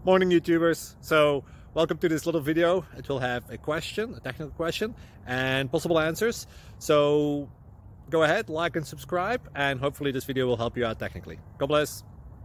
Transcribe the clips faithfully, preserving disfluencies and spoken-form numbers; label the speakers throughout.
Speaker 1: Morning YouTubers. So welcome to this little video. It will have a question, a technical question, and possible answers. So go ahead, like and subscribe, and hopefully this video will help you out technically. God bless.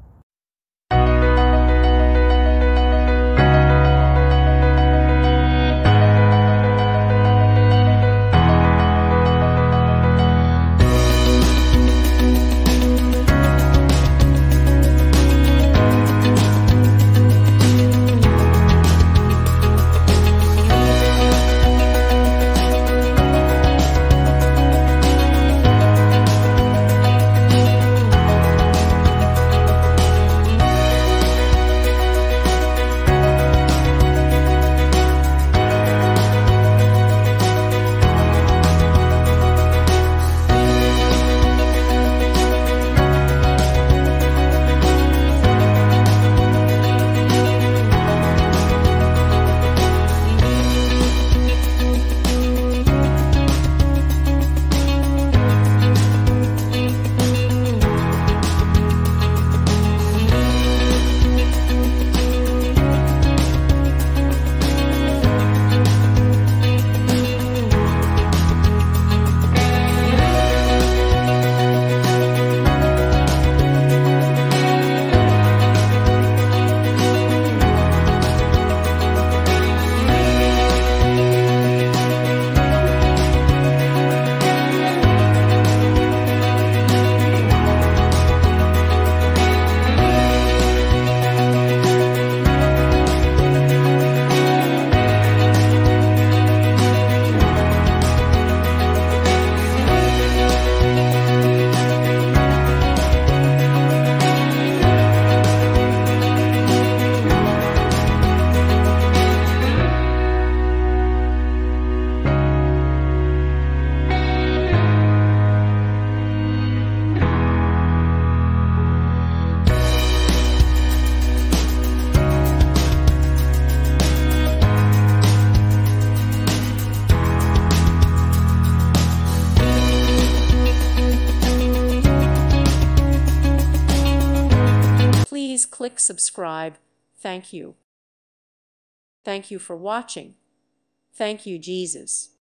Speaker 2: Please click subscribe. Thank you. Thank you for watching. Thank you, Jesus.